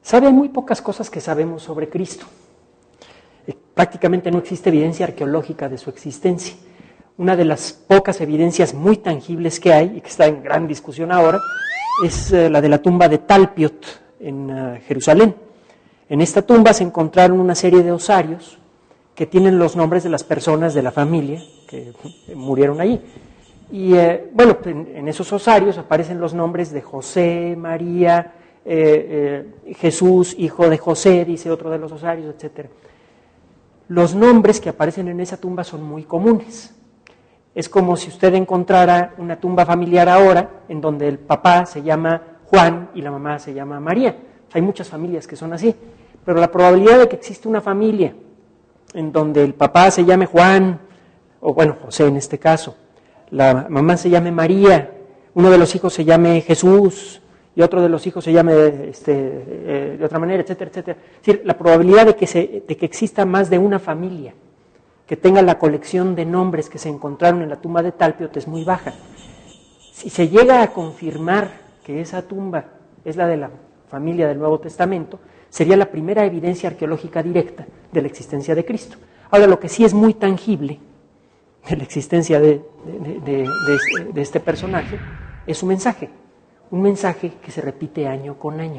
Sabe muy pocas cosas que sabemos sobre Cristo. Prácticamente no existe evidencia arqueológica de su existencia. Una de las pocas evidencias muy tangibles que hay, y que está en gran discusión ahora, es la de la tumba de Talpiot en Jerusalén. En esta tumba se encontraron una serie de osarios que tienen los nombres de las personas de la familia que murieron allí. Y bueno, en esos osarios aparecen los nombres de José, María, Jesús, hijo de José, dice otro de los osarios, etc. Los nombres que aparecen en esa tumba son muy comunes. Es como si usted encontrara una tumba familiar ahora en donde el papá se llama Juan y la mamá se llama María. Hay muchas familias que son así, pero la probabilidad de que exista una familia en donde el papá se llame Juan, o bueno, José en este caso, la mamá se llame María, uno de los hijos se llame Jesús y otro de los hijos se llame de otra manera, etcétera, etcétera. Es decir, la probabilidad de que exista más de una familia que tenga la colección de nombres que se encontraron en la tumba de Talpiot es muy baja. Si se llega a confirmar que esa tumba es la de la familia del Nuevo Testamento, sería la primera evidencia arqueológica directa de la existencia de Cristo. Ahora, lo que sí es muy tangible de la existencia de este personaje es su mensaje, un mensaje que se repite año con año.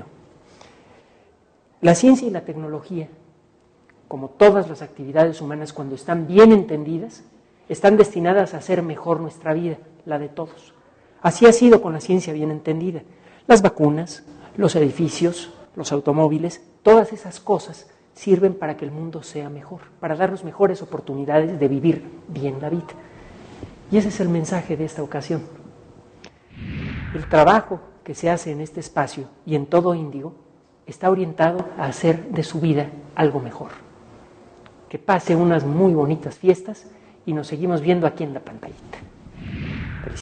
La ciencia y la tecnología, como todas las actividades humanas, cuando están bien entendidas, están destinadas a hacer mejor nuestra vida, la de todos. Así ha sido con la ciencia bien entendida. Las vacunas, los edificios, los automóviles, todas esas cosas sirven para que el mundo sea mejor, para darnos mejores oportunidades de vivir bien la vida. Y ese es el mensaje de esta ocasión. El trabajo que se hace en este espacio y en todo Índigo está orientado a hacer de su vida algo mejor. Que pase unas muy bonitas fiestas y nos seguimos viendo aquí en la pantallita.